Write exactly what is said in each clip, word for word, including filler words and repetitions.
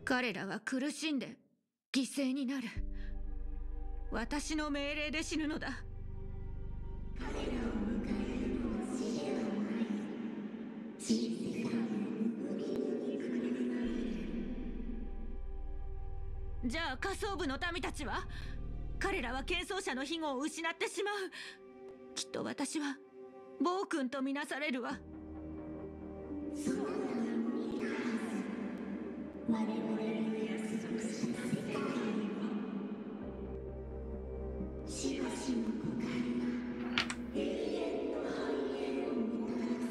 彼らは苦しんで犠牲になる。私の命令で死ぬのだ。彼らを迎えるのは死ではない。人生が無限にくれられる。じゃあ下層部の民たちは？彼らは剣奏者の庇護を失ってしまう。きっと私は暴君とみなされるわ。そなたの見たはず。我々の約束した世界にはしばしの誤解が永遠の繁栄をもたら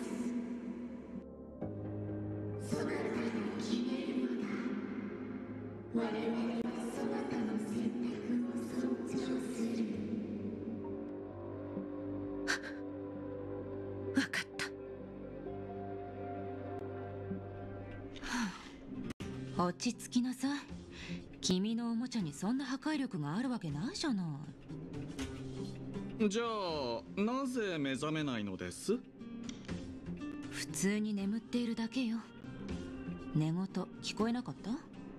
す。そなたが決めるのだ。我々はそなたの選択を尊重する。わかった。 落ち着きなさい。君のおもちゃにそんな破壊力があるわけないじゃない。 じゃあなぜ目覚めないのです？ 普通に眠っているだけよ。寝言聞こえなかった？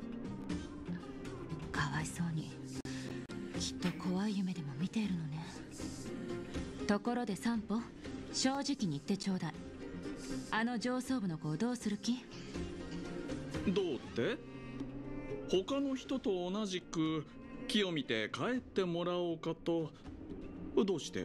かわいそうに。きっと怖い夢でも見ているのね。ところで散歩、正直に言ってちょうだい。あの上層部の子をどうする気？ どうって？他の人と同じく木を見て帰ってもらおうかと。どうして？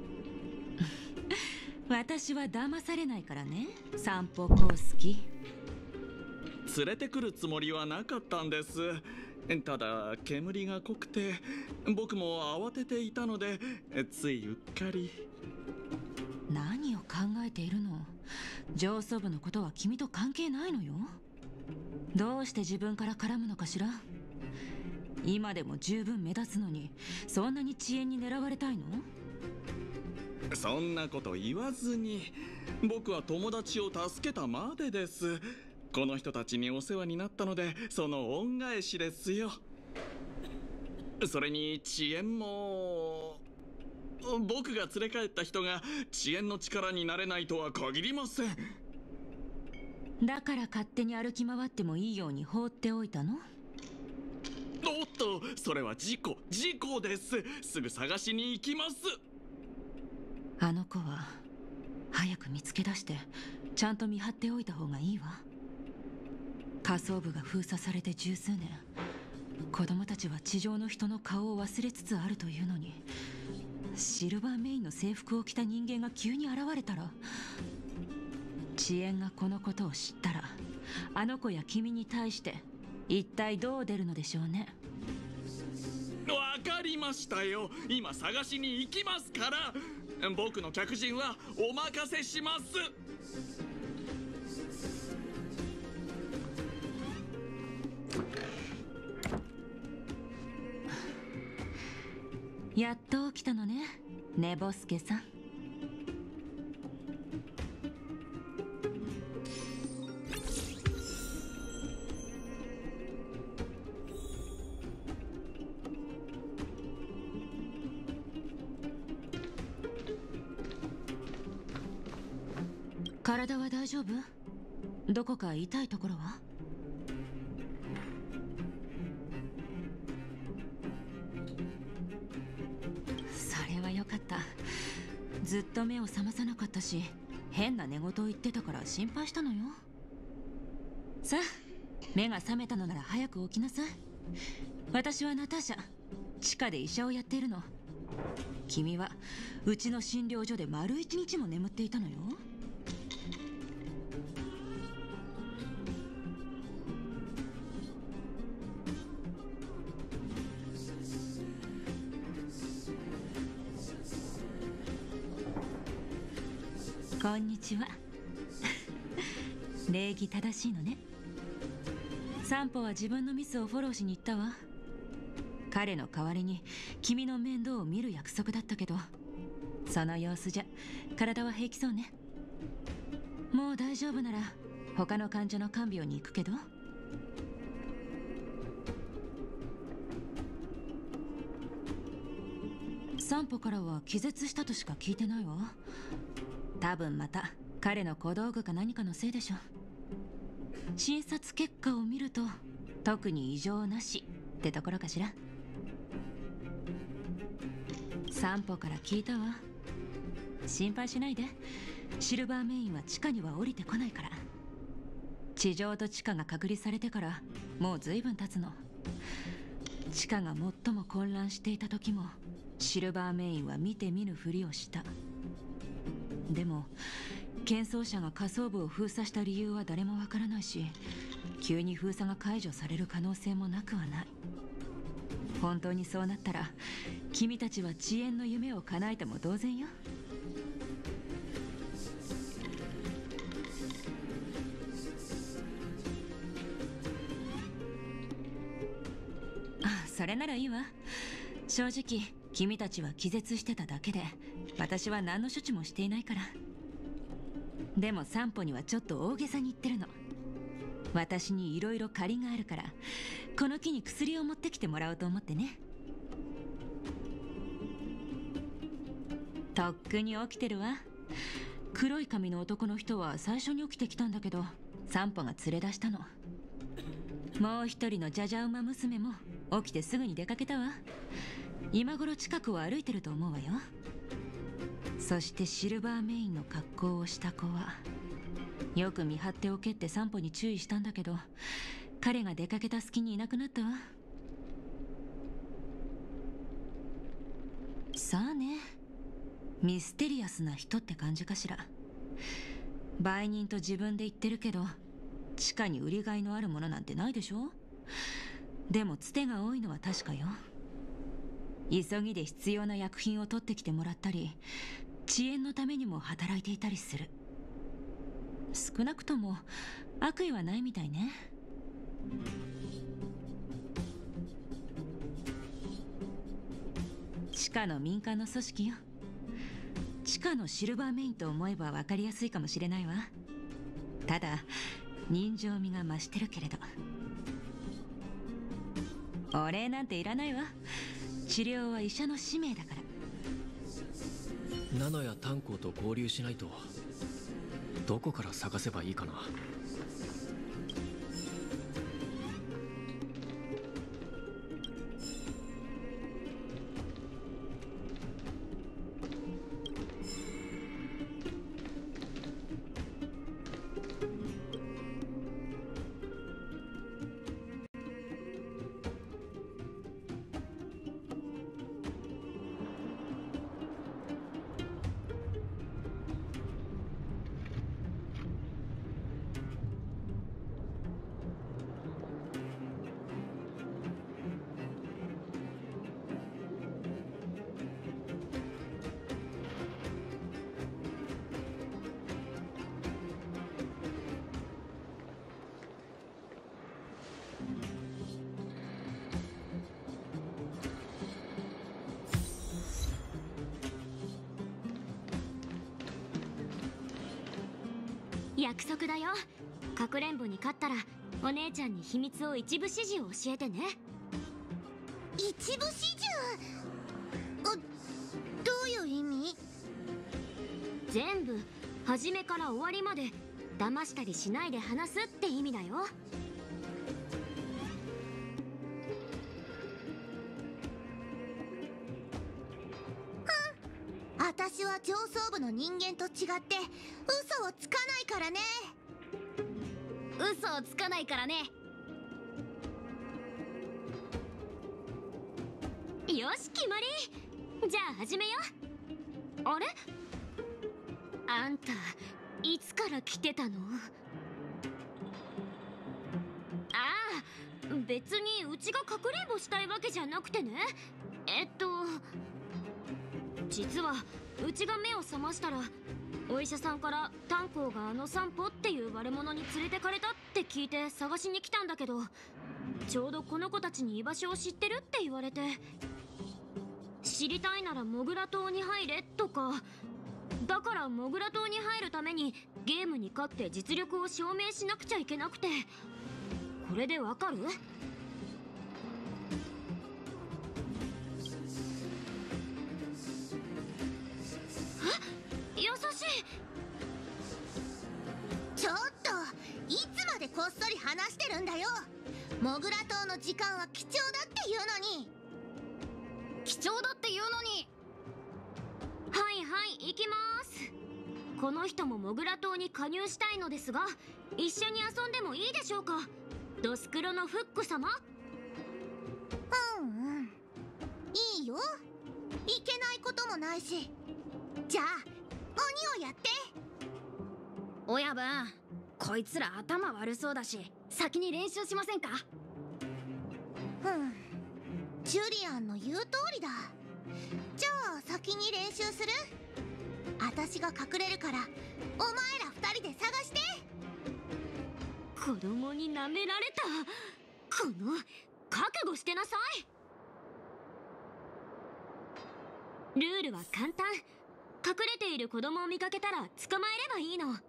私は騙されないからね、散歩公式。 連れてくるつもりはなかったんです。ただ煙が濃くて僕も慌てていたのでついうっかり。 何を考えているの？上層部のことは君と関係ないのよ。どうして自分から絡むのかしら？今でも十分目立つのに、そんなに遅延に狙われたいの？ そんなこと言わずに、僕は友達を助けたまでです。この人たちにお世話になったのでその恩返しですよ。それに遅延も僕が連れ帰った人が遅延の力になれないとは限りません。 だから勝手に歩き回ってもいいように放っておいたの？ おっと、それは事故事故です。すぐ探しに行きます。 あの子は早く見つけ出してちゃんと見張っておいた方がいいわ。下層部が封鎖されて十数年、子供たちは地上の人の顔を忘れつつあるというのに、シルバーメインの制服を着た人間が急に現れたら、遅延がこのことを知ったら、あの子や君に対して一体どう出るのでしょうね。 わかりましたよ。今探しに行きますから。僕の客人はお任せします。 やっと起きたのね、寝ぼすけさん。体は大丈夫？どこか痛いところは？それはよかった。ずっと目を覚まさなかったし、変な寝言を言ってたから心配したのよ。さあ、目が覚めたのなら早く起きなさい。私はナターシャ、地下で医者をやっているの。君はうちの診療所で丸一日も眠っていたのよ。こんにちは。礼儀正しいのね。散歩は自分のミスをフォローしに行ったわ。彼の代わりに君の面倒を見る約束だったけど、その様子じゃ体は平気そうね。もう大丈夫なら他の患者の看病に行くけど。散歩からは気絶したとしか聞いてないわ。多分また彼の小道具か何かのせいでしょ。診察結果を見ると特に異常なしってところかしら。散歩から聞いたわ。心配しないで、シルバーメインは地下には降りてこないから。地上と地下が隔離されてからもう随分経つの。地下が最も混乱していた時もシルバーメインは見て見ぬふりをした。でも剣奏者が下層部を封鎖した理由は誰もわからないし、急に封鎖が解除される可能性もなくはない。本当にそうなったら君たちは遅延の夢を叶えても同然よ。あ、それならいいわ。正直君たちは気絶してただけで、私は何の処置もしていないから。でも散歩にはちょっと大げさに言ってるの。私にいろいろ借りがあるから、この木に薬を持ってきてもらおうと思ってね。とっくに起きてるわ。黒い髪の男の人は最初に起きてきたんだけど、散歩が連れ出したの。もう一人のジャジャ馬娘も起きてすぐに出かけたわ。今頃近くを歩いてると思うわよ。そしてシルバーメインの格好をした子は、よく見張っておけって散歩に注意したんだけど、彼が出かけた隙にいなくなったわ。さあね、ミステリアスな人って感じかしら。売人と自分で言ってるけど、地下に売りがいのあるものなんてないでしょ。でもつてが多いのは確かよ。急ぎで必要な薬品を取ってきてもらったり、遅延のためにも働いていたりする。少なくとも悪意はないみたいね。地下の民間の組織よ。地下のシルバーメインと思えば分かりやすいかもしれないわ。ただ人情味が増してるけれど。お礼なんていらないわ。治療は医者の使命だから。 ナノや炭鉱と合流しないと、どこから探せばいいかな。 約束だよ。かくれんぼに勝ったらお姉ちゃんに秘密を一部始終を教えてね。 一部始終？あ、どういう意味？ 全部初めから終わりまで騙したりしないで話すって意味だよ。 私は上層部の人間と違って嘘をつかないからね。 嘘をつかないからね。よし決まり。じゃあ始めよ。あれ、あんたいつから来てたの？ああ、別にうちがかくれんぼしたいわけじゃなくてね。えっと実はうちが目を覚ましたら、お医者さんから炭鉱があの散歩っていう悪者に連れてかれたって聞いて探しに来たんだけど、ちょうどこの子たちに居場所を知ってるって言われて、知りたいならモグラ島に入れとか。だからモグラ島に入るためにゲームに勝って実力を証明しなくちゃいけなくて。これでわかる？優しい。 ちょっといつまでこっそり話してるんだよ。 モグラ島の時間は貴重だっていうのに。 貴重だっていうのに。はいはい、行きます。この人もモグラ島に加入したいのですが、一緒に遊んでもいいでしょうか。ドスクロのフック様。 うんうん、いいよ。いけないこともないし。じゃあ鬼をやって。 親分、こいつら頭悪そうだし、先に練習しませんか。 うん、ジュリアンの言う通りだ。じゃあ先に練習する？私が隠れるからお前ら二人で探して。 子供に舐められた。この覚悟してなさい。ルールは簡単。隠れている子供を見かけたら捕まえればいいの。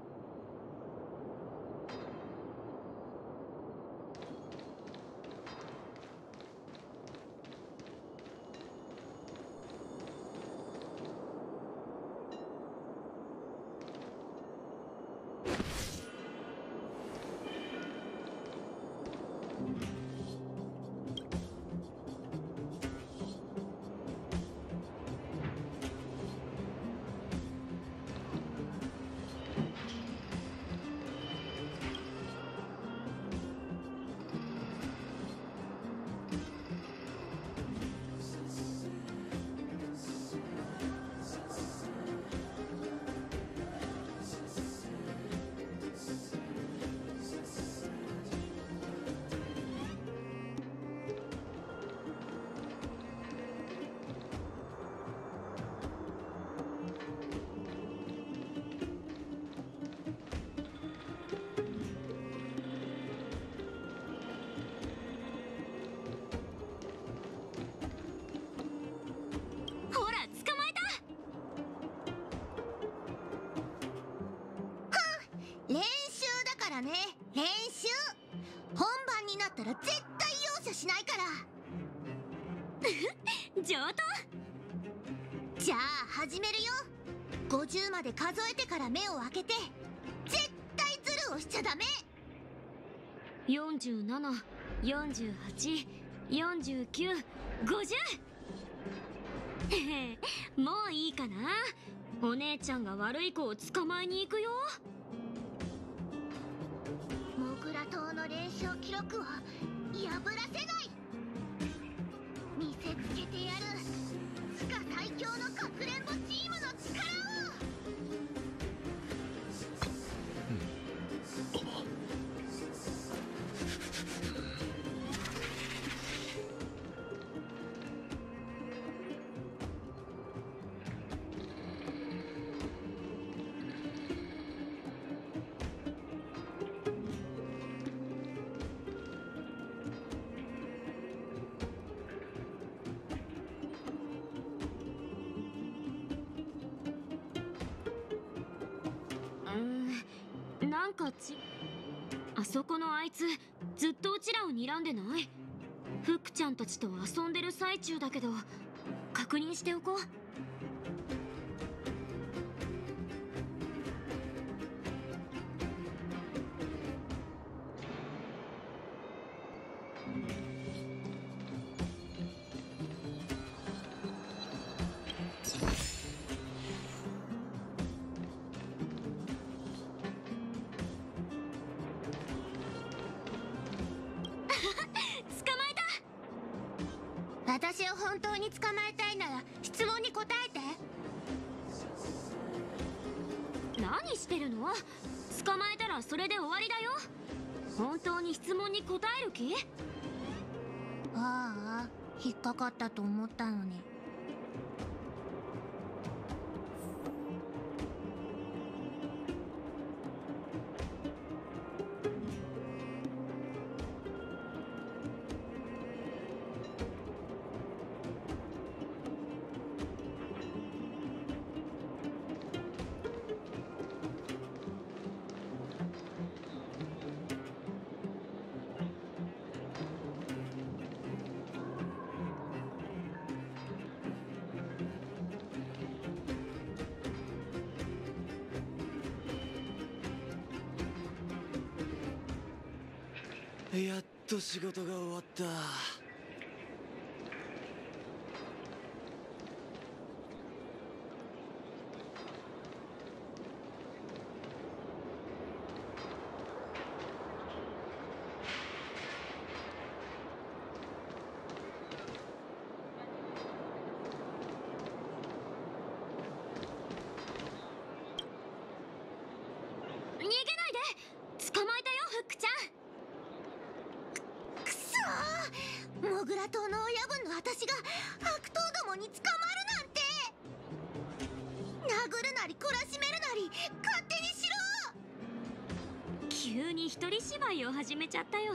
練習だからね、練習。本番になったら絶対容赦しないから。 上等。 じゃあ始めるよ。ごじゅうまで数えてから目を開けて。絶対ズルをしちゃダメ。 よんじゅうなな、よんじゅうはち、よんじゅうきゅう、ごじゅう。へへ、もういいかな。お姉ちゃんが悪い子を捕まえに行くよ。 モグラ島の連勝記録を破らせない。見せつけてやる。地下最強のかくれんぼチームの力を。 なんかちあそこのあいつずっとうちらを睨んでない？フックちゃんたちと遊んでる最中だけど、確認しておこう。 私を本当に捕まえたいなら質問に答えて。 何してるの？捕まえたらそれで終わりだよ。本当に質問に答える気？ ああ、引っかかったと思ったのに。 やっと仕事が終わった。 逃げないで。捕まえたよ、フックちゃん。 くそー、モグラ島の親分の私が悪党どもに捕まるなんて。殴るなり懲らしめるなり勝手にしろ。 急に一人芝居を始めちゃったよ。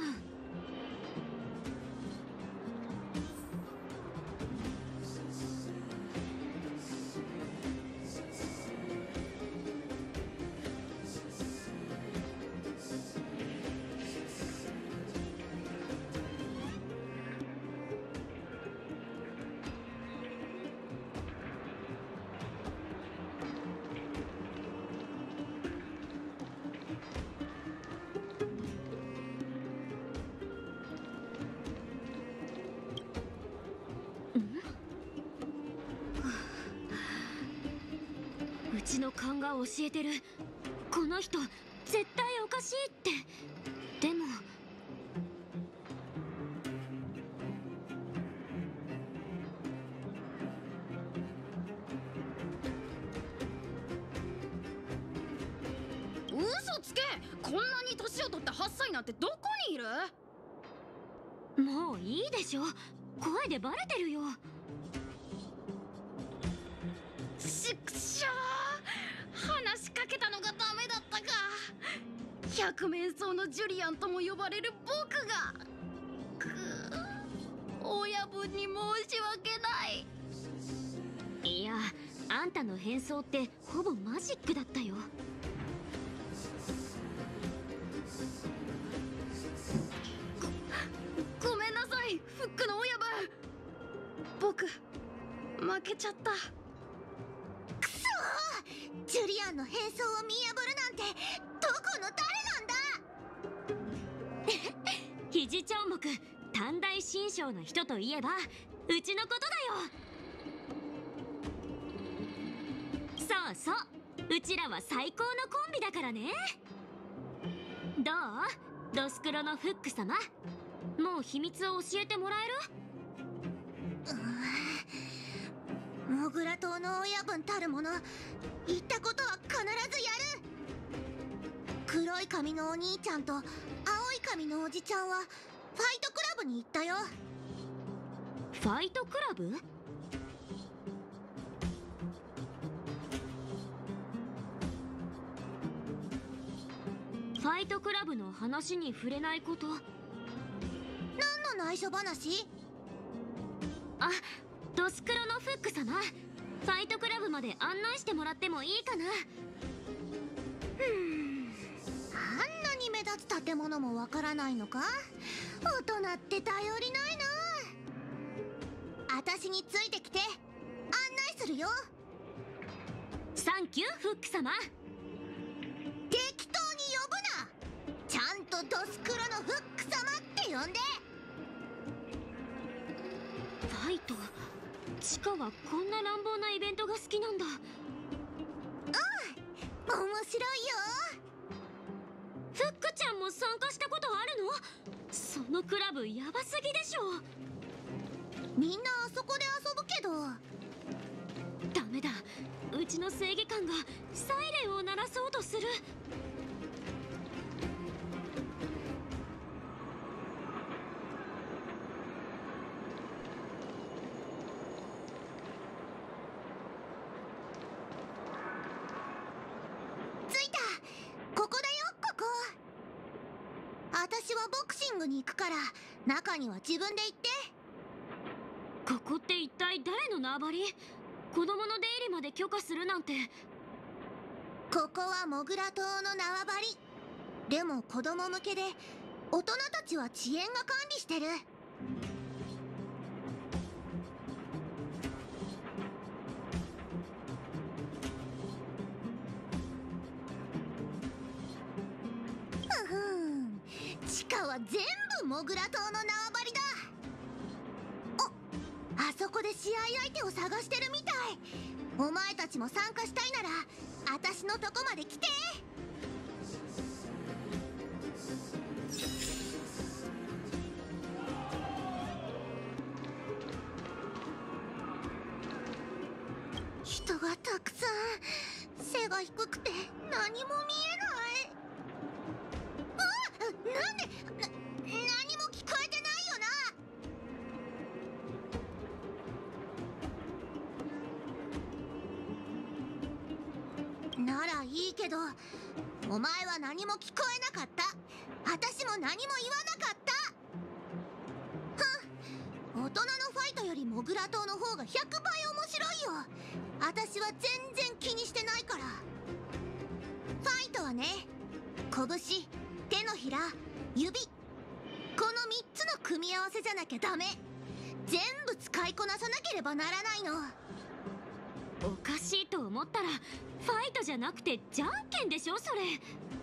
うちの勘が教えてる。この人絶対おかしいって。でも嘘つけ。こんなに年を取ったはっさいなんてどこにいる？ もういいでしょ。声でバレてるよ。 しくしょー、話しかけたのがダメだったか。百面相のジュリアンとも呼ばれる僕が、くー、親分に申し訳ない。 いや、あんたの変装ってほぼマジックだったよ。 ご、ごめんなさい、フックの親分。僕負けちゃった。 くそー、ジュリアンの変装を見破るなんてどこの誰なんだ。 肘長目短大新章の人といえばうちのことだよ。そうそう、うちらは最高のコンビだからね。どう？ドスクロのフック様、もう秘密を教えてもらえる？ モグラ島の親分たるもの、言ったことは必ずやる。黒い髪のお兄ちゃんと青い髪のおじちゃんはファイトクラブに行ったよ。 ファイトクラブ？ファイトクラブの話に触れないこと？ 何の内緒話？ あ、ドスクロのフック様、ファイトクラブまで案内してもらってもいいかな？ ふん、あんなに目立つ建物もわからないのか？大人って頼りないな。私についてきて案内するよ。 サンキュー、フック様。 適当に呼ぶな。ちゃんとドスクロのフック様って呼んで。 ファイト、チカはこんな乱暴なイベントが好きなんだ。 面白いよ。 フックちゃんも参加したことあるの？そのクラブヤバすぎでしょ。 みんなあそこで遊ぶけど。 ダメだ、うちの正義感がサイレンを鳴らそうとする。 着いた。ここだよ、ここ。私はボクシングに行くから中には自分で行って。 ここって一体誰の縄張り？子供の出入りまで許可するなんて。 ここはモグラ島の縄張り。でも子供向けで大人たちは遅延が管理してる。ふふん、地下は全部ぐモグラ島の縄張りだ。お、あそこで試合相手を探してるみたい。お前たちも参加したいなら私のとこまで来て。人がたくさん、背が低くて何も見えない。あ、なんでな何も聞こえてないよな。ならいいけど、お前は何も聞こえなかった。私も何も言わなかった。ふん、大人のファイトよりモグラ島の方がひゃくばい面白いよ。私は全然気にしてないから。ファイトはね、拳、手のひら、指、このみっつの組み合わせじゃなきゃダメ。全部使いこなさなければならないの。 おかしいと思ったらファイトじゃなくてじゃんけんでしょそれ。